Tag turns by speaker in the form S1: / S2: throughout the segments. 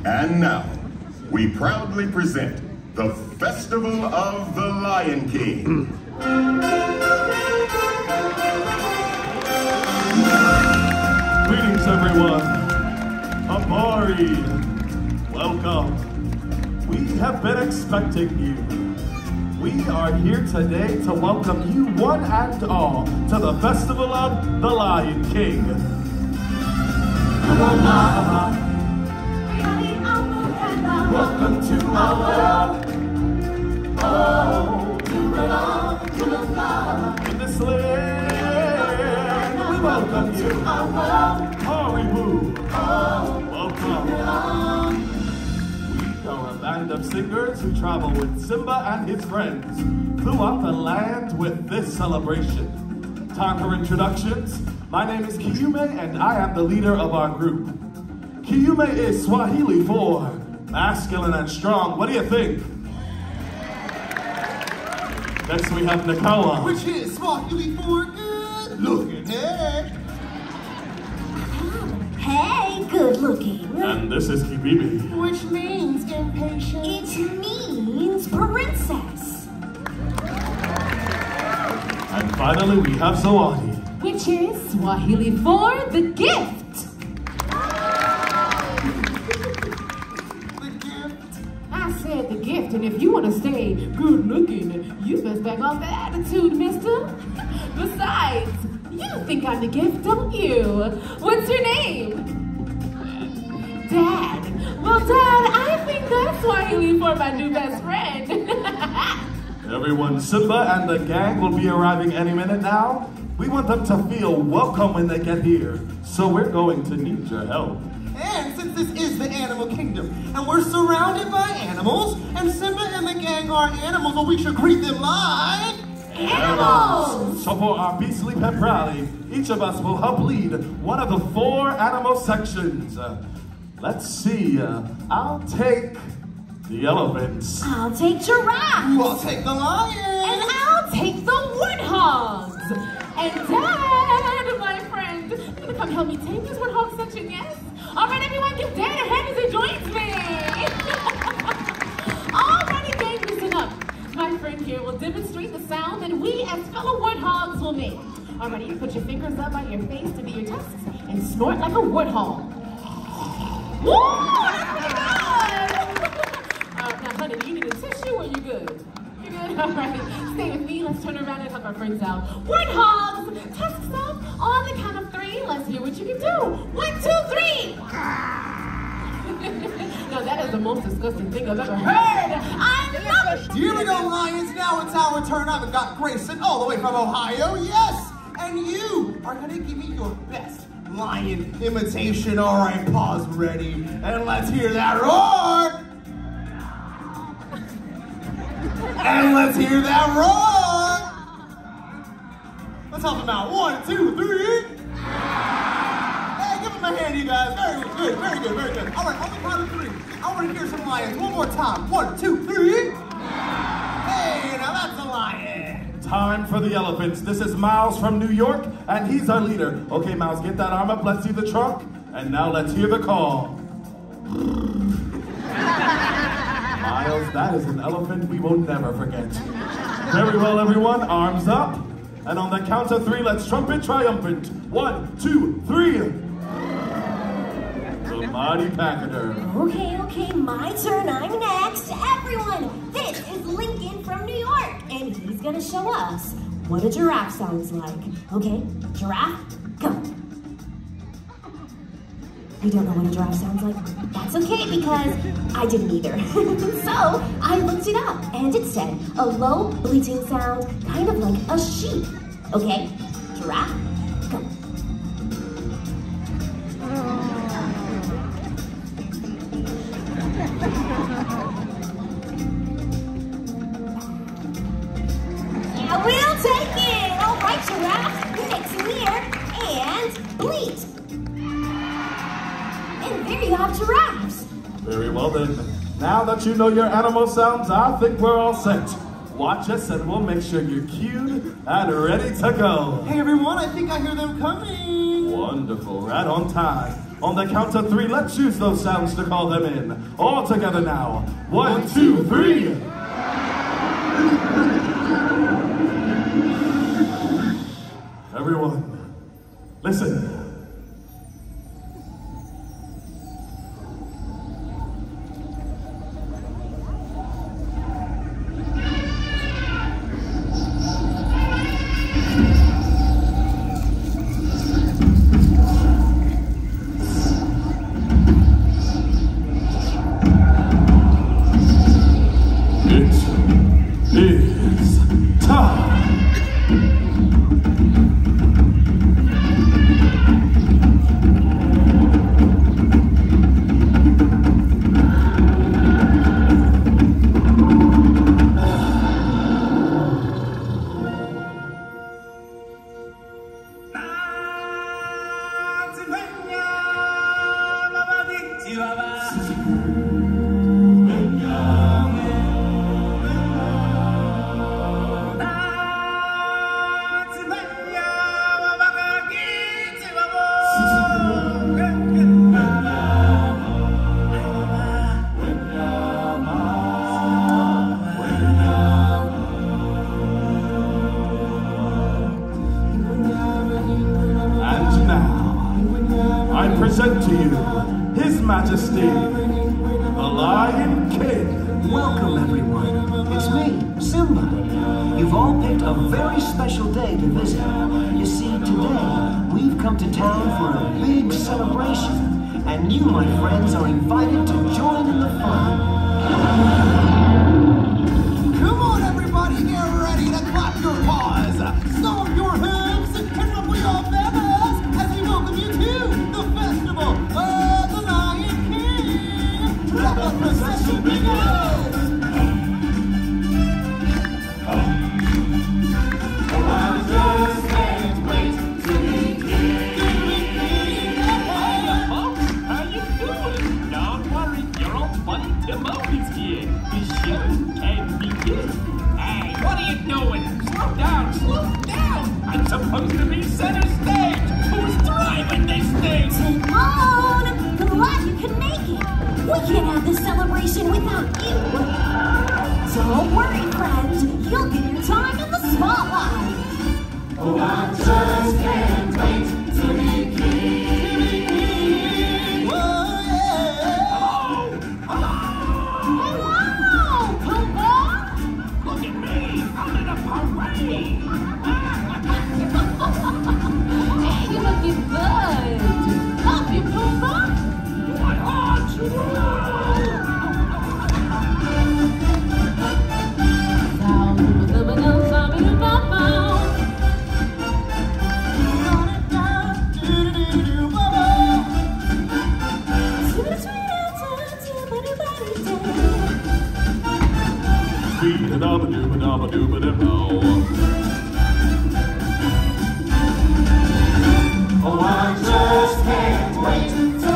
S1: And now, we proudly present the Festival of the Lion King.
S2: Greetings, everyone. Amari, welcome. We have been expecting you. We are here today to welcome you one and all to the Festival of the Lion King. Welcome to our world. Oh, in this land, we welcome you. Haribu, welcome. We are a band of singers who travel with Simba and his friends throughout the land with this celebration. Time for introductions. My name is Kiyume and I am the leader of our group. Kiyume is Swahili for masculine and strong. What do you think? Next we have Nakawa,
S3: which is Swahili for good looking.
S4: Hey, good looking.
S2: and this is Kibibi.
S3: Which means impatient.
S4: It means princess.
S2: And finally we have Zawadi,
S5: which is Swahili for the gift. I said the gift, and if you want to stay good looking, you best back off that attitude, mister. Besides, you think I'm the gift, don't you? What's your name? Dad. Well, Dad, I think that's Swahili for my new best friend.
S2: Everyone, Simba and the gang will be arriving any minute now. We want them to feel welcome when they get here, so we're going to need your help.
S3: And since this is the animal kingdom, and we're surrounded by animals, and Simba and the gang are animals, well, we should greet them like
S5: animals!
S2: So for our Beastly Pep Rally, each of us will help lead one of the 4 animal sections. Let's see, I'll take the elephants.
S4: I'll take giraffe.
S3: Ooh, I'll take the lion.
S5: And I'll take the warthogs. And Dad, my friend, you gonna come help me take this warthog section, yes? All right, everyone, give Dad a hand as he joins me. Alrighty, gang, listen up. My friend here will demonstrate the sound that we as fellow warthogs will make. Alrighty, you put your fingers up on your face to be your tusks and snort like a warthog. Woo! Now, honey, do you need a tissue or you good? You good? All right. Stay with me. Let's turn around and help our friends out. Warthogs! Tusks up. On the count of 3, let's hear what you can do. 1, 2, 3! Now, that is the most disgusting thing I've ever heard. I love it!
S3: Here we go, Lions. Now it's our turn. I've got Grayson all the way from Ohio. Yes! And you are going to give me your best lion imitation. All right, pause ready. And let's hear that roar! And let's hear that roar! Let's help him out. 1, 2, 3. Hey, give him a hand, you guys. Very good, very good, very good. All right, on the count of 3, I want to hear some lions. One more time. 1, 2, 3. Hey, now that's a lion.
S2: Time for the elephants. This is Miles from New York, and he's our leader. Okay, Miles, get that arm up. Let's see the trunk. And now let's hear the call. Miles, that is an elephant we will never forget. Very well, everyone. Arms up. And on the count of 3, let's trumpet triumphant. 1, 2, 3. The mighty pachyderm.
S4: Okay, my turn. I'm next. Everyone, this is Lincoln from New York, and he's gonna show us what a giraffe sounds like. Okay, giraffe, go. You don't know what a giraffe sounds like? That's okay, because I didn't either. So, I looked it up, and it said a low bleating sound, kind of like a sheep. Okay, giraffe, go. Yeah, we'll take it. All right, giraffe, next here, and bleat. And there you have giraffes.
S2: Very well then. Now that you know your animal sounds, I think we're all set. Watch us and we'll make sure you're cued and ready to go.
S3: Hey everyone, I think I hear them coming.
S2: Wonderful, right on time. On the count of 3, let's use those sounds to call them in. All together now. 1, 2, 3. Everyone, listen. Present to you His Majesty, the Lion King.
S6: Welcome, everyone. It's me, Simba. You've all picked a very special day to visit. You see, today, we've come to town for a big celebration, and you, my friends, are invited to join in the fun.
S3: Come on, everybody, get ready to clap your paws, stomp your hooves, and ruffle your feathers as we welcome you to the Festival of the Lion King. Let the procession begin. I just can't wait to be king.
S7: How you doing? Don't worry, your old buddy Timbo is here. The show can begin. Hey, what are you doing? Slow down, slow down! I'm supposed to be center stage! Who's driving this thing?
S4: Timon! Glad you can make it! We can't have this celebration without you! Don't worry, friend! You'll get your time in the spotlight!
S3: Oh, I just can't wait to be king. Oh, yeah.
S7: Hello! Come on! Look at me! I'm in a parade!
S5: Hey, you're looking good. Love you, Pumbaa.
S7: My heart's
S3: Oh, I just can't wait to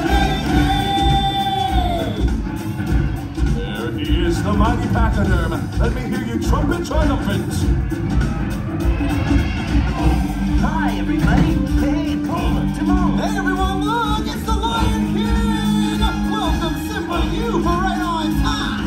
S3: be king.
S2: There he is, the mighty Pachyderm. Let me hear you trumpet triumphant.
S6: Hi, everybody. Hey, Pumbaa, Timon.
S3: Hey, everyone, look, it's the Lion King. Welcome, Simba, you for right on time.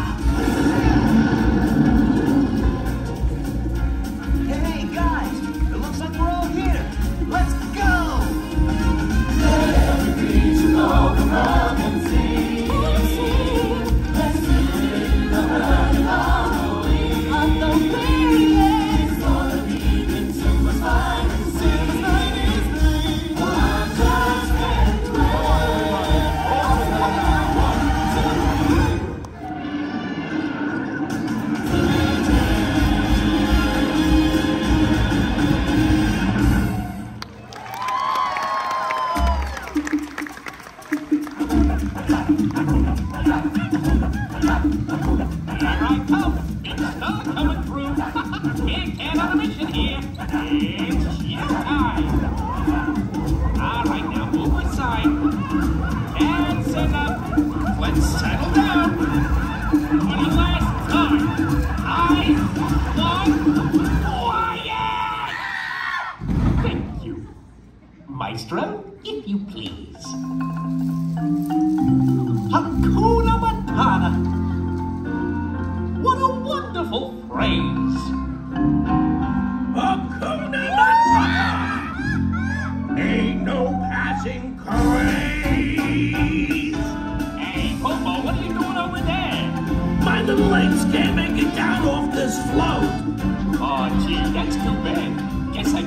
S6: Hey, guys. It looks like we're all here. Let's go!
S3: Every creature go come out and sing. Let's sing the burning harmony of the weirdest. It's gonna be in Simba's mind and Simba's night is free. Oh, I just can't wait.
S7: Here I come! It's Star coming through! Big Cat on a mission here! It's showtime! Alright, now move aside. And sing up. Let's settle down. For the last time, I want quiet! Thank you. Maestro, if you please.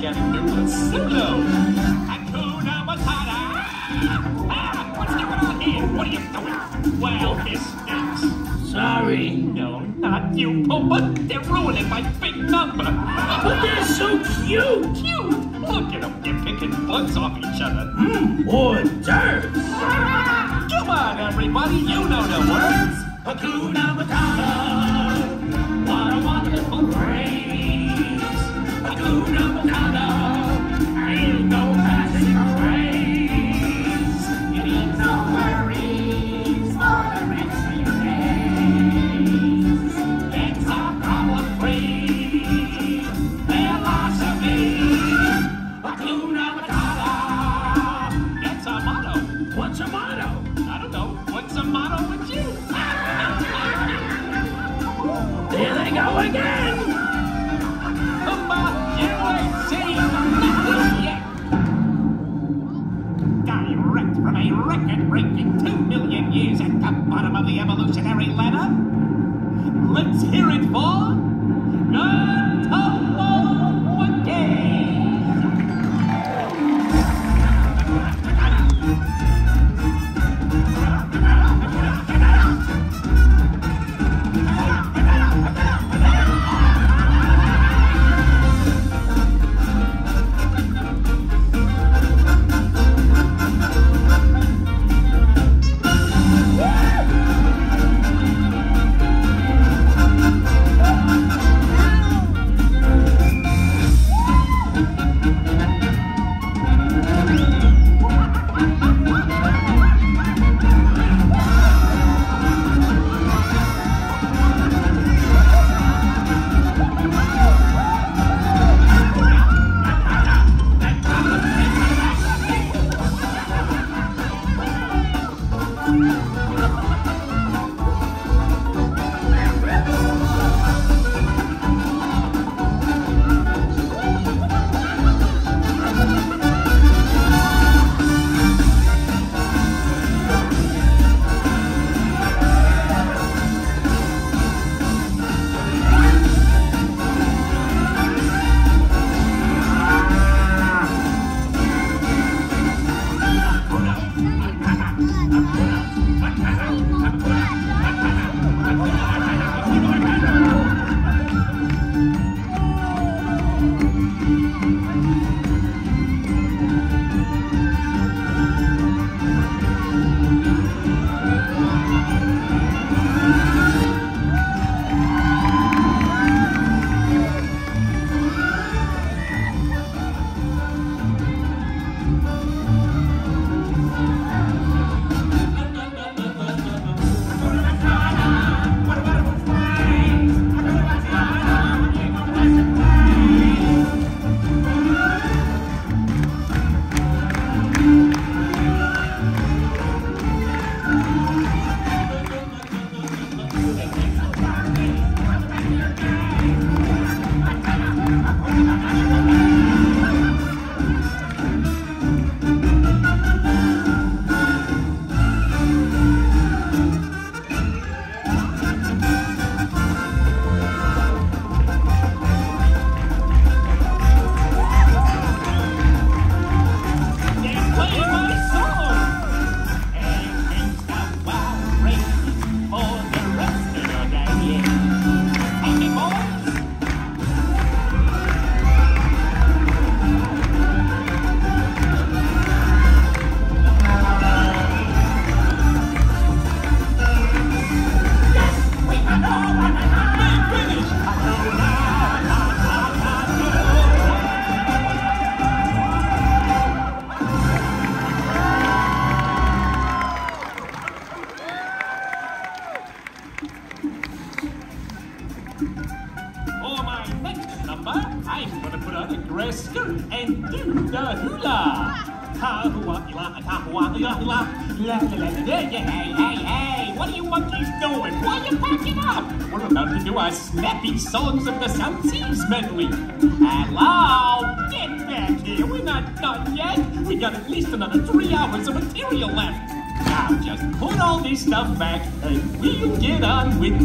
S7: gotta do a solo. Hakuna Matata. What's going on here? What are you doing? Well, this stinks. Sorry. No, not you, Pumba. They're ruining my big number. But they're so cute. Cute? Look at them. They're picking bugs off each other. Hors d'oeuvres. Come on, everybody. You know the words. Hakuna Matata. What a wonderful phrase. Hakuna Matata. Ain't no passing craze. You need no worries for the next few days. It's a problem-free philosophy. Hakuna Matata. It's a motto. What's a motto? I don't know. What's a motto with you? There they go again! Pumba, you ain't seen nothing yet! Direct from a record-breaking 2 million years at the bottom of the evolutionary ladder, let's hear it for the Tumble Game! I'm gonna put on a grass skirt and do the hula. Hey, what are you monkeys doing? Why are you packing up? We're about to do our snappy Songs of the South Seas medley. Hello? Get back here. We're not done yet. We got at least another 3 hours of material left. Now just put all this stuff back and we'll get on with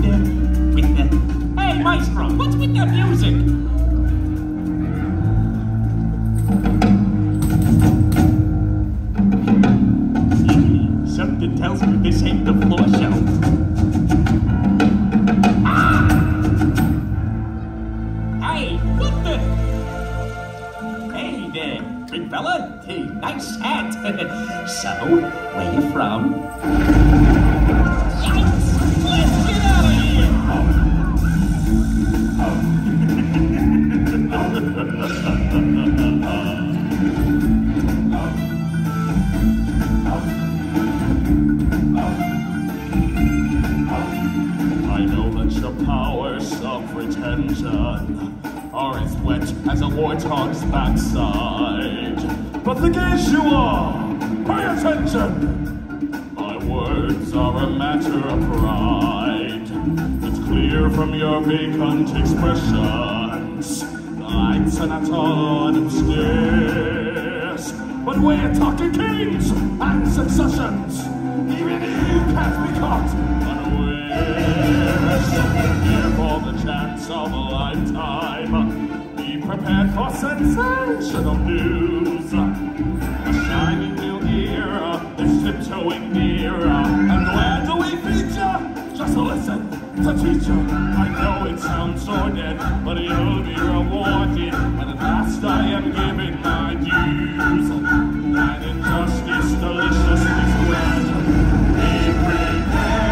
S7: the... Hey, Maestro, what's with that music? Something tells me this ain't the floor show. Ah! Hey, what the? Hey there, big fella. Hey, nice hat. So, where you from? Yikes! Let's get out of here!
S2: I know that your powers of retention are as wet as a warthog's backside. But the gaze you are, pay attention! My words are a matter of pride. It's clear from your vacant expressions. The lights are not all on upstairs. But we're talking kings and successions. Even you can't be caught unawares. Here for the chance of a lifetime. Be prepared for sensational news. A shining new era is tiptoeing nearer. And where do we feature? Just listen to teacher. I know it sounds sordid, but you'll be rewarded. And at last I am giving my dues. And injustice deliciously spread. Be prepared.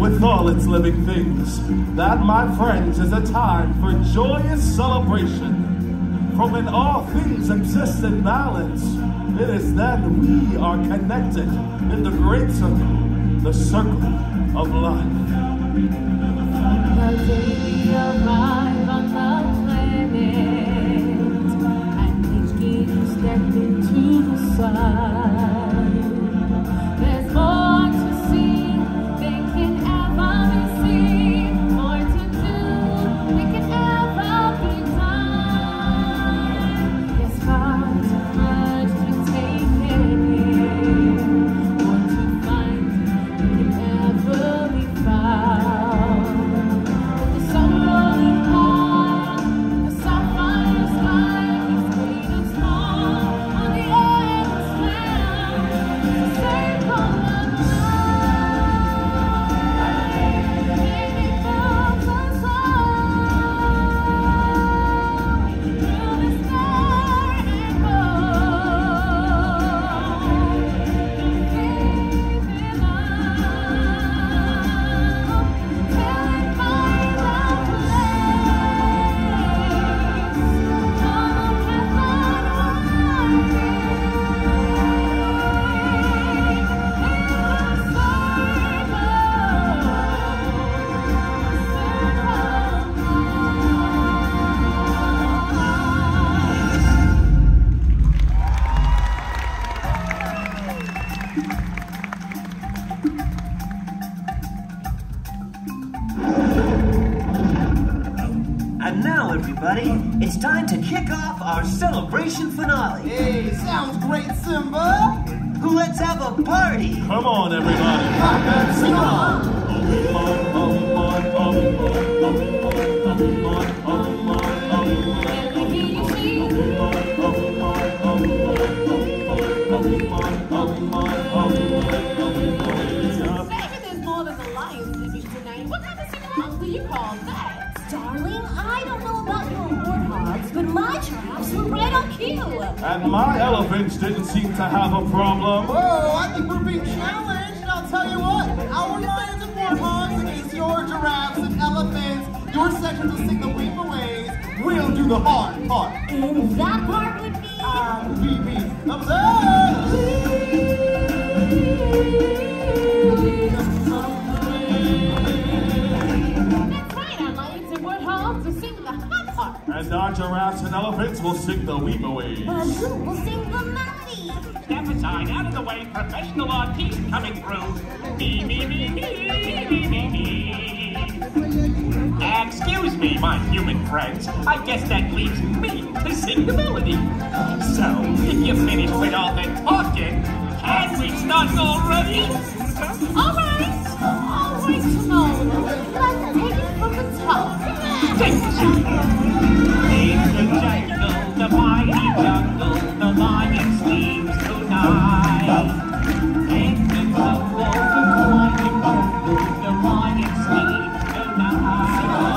S2: with all its living things. That, my friends, is a time for joyous celebration. For when all things exist in balance, it is then we are connected in the great circle, the circle of life.
S5: The day we arrive on the planet, and each king stepped into the sun. There's more to see than can ever be seen, more to do than can ever be done. There's far too much to take in, more to find than can ever be found. The sun rolling high, the sapphire sky is made of small on the endless round. The circle of life, baby, fills us all through the sky and
S6: And now, everybody, it's time to kick off our celebration finale.
S3: Hey, sounds great, Simba.
S6: Let's have a party.
S2: Come on, everybody.
S3: Let's sing along.
S5: Maybe there's more than the lions living tonight. What kind of sing-along do you call that?
S4: Darling, I don't know about your warthogs, but my giraffes were right on cue.
S2: And my elephants didn't seem to have a problem.
S3: Whoa, I think we're being challenged. And I'll tell you what, our lions and warthogs against your giraffes and elephants. Your section will sing the weep aways. We'll do the hard part.
S4: And that part would be...
S3: BB. Observe!
S5: That's right, our lions and warthogs will sing the hot part.
S2: And our giraffes and elephants will sing the weep away.
S4: who will sing the melody?
S7: Step aside, out of the way, professional artiste coming through. Me, me, me, me, me, me, me. Excuse me, my human friends. I guess that leaves me to sing the melody. So, if you're finished with all the talking, can we start already?
S5: All right, Timon. Let's take it from the top.
S7: Thank you. In the jungle, the mighty jungle, the lion sleeps tonight. And in the water, mighty jungle, the lion sleeps tonight.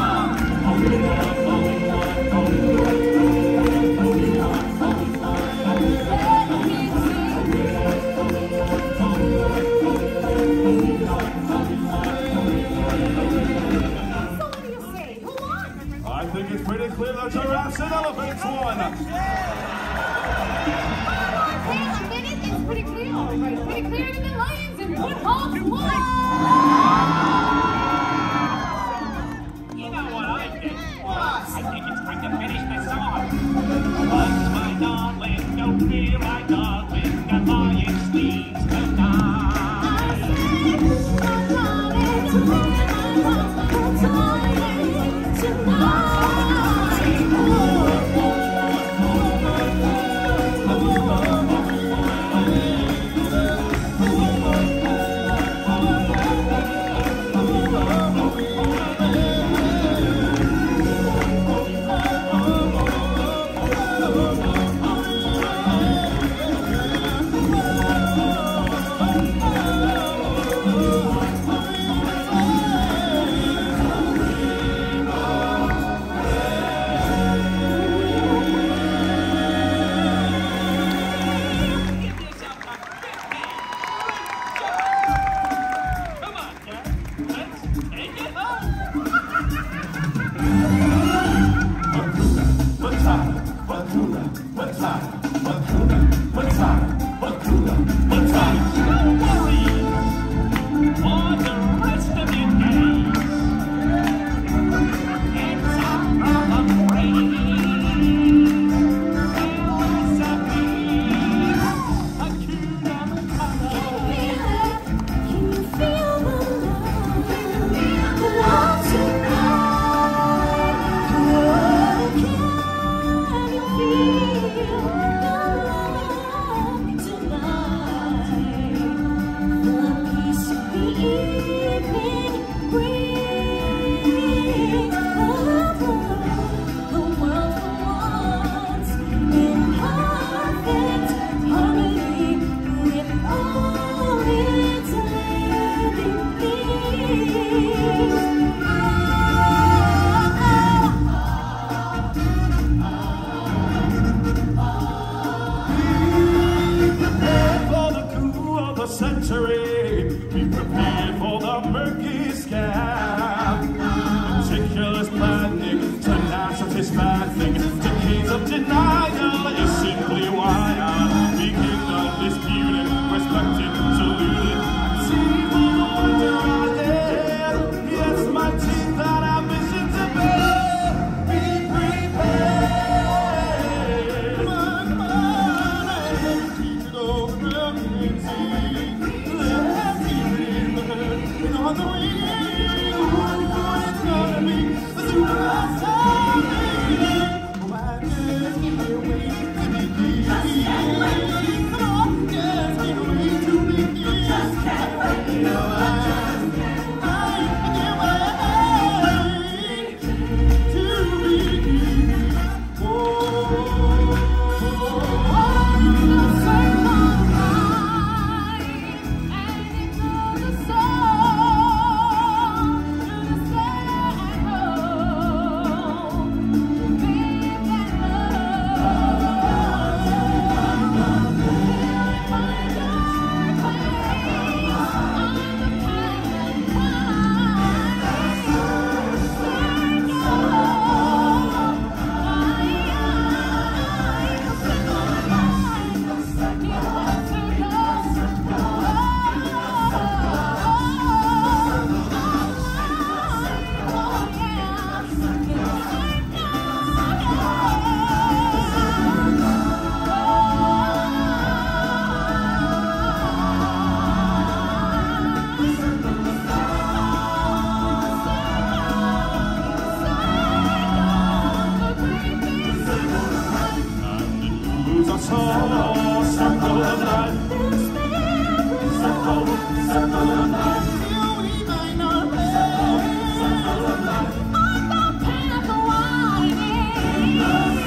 S5: So what do you say? Who won?
S2: I think it's pretty clear that giraffes and elephants won.
S5: Wait a minute, it's pretty clear. All right, pretty clear that the lions and warthogs won.
S7: You know what I think? I think it's time to finish the song. Once my darling, don't fear my darling, the lion sleeps tonight.
S2: century. Be prepared for the murky scam. Meticulous planning, tenacity's bad thing. Decades of denial is simply why I begin undisputed, respected, saluted. See for the wonder I am. Yes, my teeth that ambition to bear. Be prepared. My mind, keep it over and see. Let's see the hurt on the way. It's gonna be the super last time. Why just give me away to begin? Come on, just give away to begin. Just can't wait. I can't wait to begin. Oh,
S5: the circle of life, and into the soul, to the sad home, live and love. Find your place on the path and
S2: circle of life. Circle of life.
S5: We might not be circle of life on the path of winding.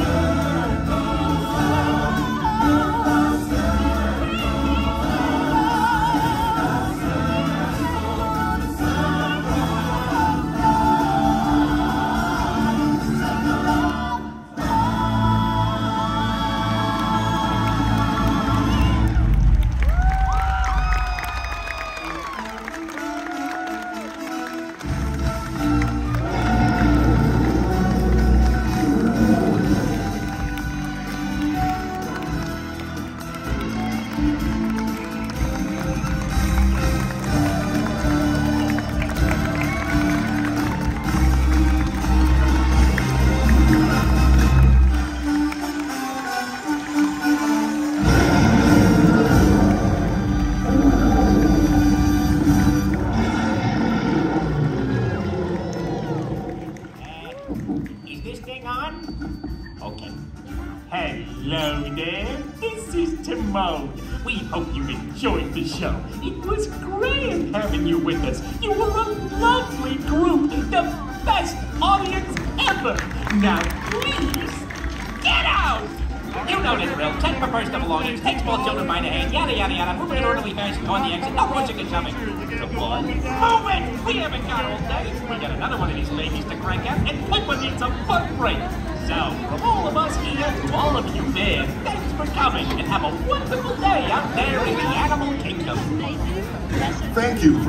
S7: Is this thing on? Okay. Hello there. This is Timon. We hope you enjoyed the show. It was great having you with us. You were a lovely group. The best audience ever. Now, please, get out! You know the drill. Check for personal belongings. Take small children by the hand. Yada, yada, yada. Move in an orderly fashion on the exit. No pushing and shoving. Come on. Move it! We haven't got all day. We got another one of these babies to crank out, and Pippa needs a fun break. So, from all of us here to all of you there, thanks for coming, and have a wonderful day out there in the animal kingdom.
S1: Thank you.